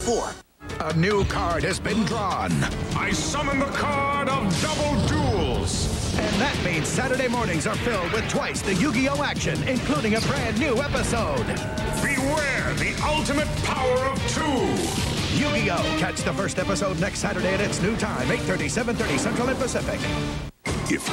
4. A new card has been drawn. I summon the card of Double Duels. And that means Saturday mornings are filled with twice the Yu-Gi-Oh! Action, including a brand new episode. Beware the ultimate power of 2. Yu-Gi-Oh! Catch the first episode next Saturday at its new time, 8:30, 7:30 Central and Pacific. If